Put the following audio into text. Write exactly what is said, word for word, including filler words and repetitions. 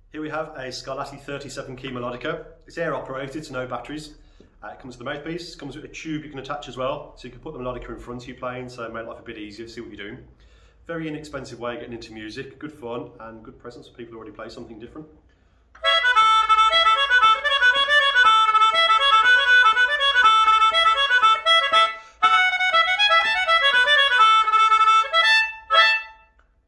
Here we have a Scarlatti thirty-seven key melodica. It's air operated, so no batteries. Uh, it comes with the mouthpiece, it comes with a tube you can attach as well, so you can put the melodica in front of you playing, so make life a bit easier, see what you're doing. Very inexpensive way of getting into music, good fun and good presents for people who already play something different.